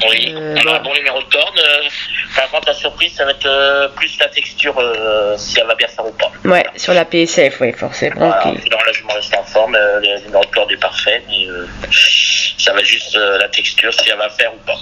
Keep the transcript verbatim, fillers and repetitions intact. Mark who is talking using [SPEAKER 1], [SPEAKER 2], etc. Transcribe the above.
[SPEAKER 1] Oui,
[SPEAKER 2] Euh,
[SPEAKER 1] elle a un
[SPEAKER 2] bon.
[SPEAKER 1] bon numéro de corde. Euh, par contre, la surprise, ça va être euh, plus la texture, euh, si elle va bien faire ou pas.
[SPEAKER 2] Ouais, sur la P S F, oui, forcément.
[SPEAKER 1] Voilà,
[SPEAKER 2] Okay.
[SPEAKER 1] sinon là, je me reste en forme. Euh, le numéro de corde est parfait, mais euh, ça va juste euh, la texture, si elle va faire ou pas.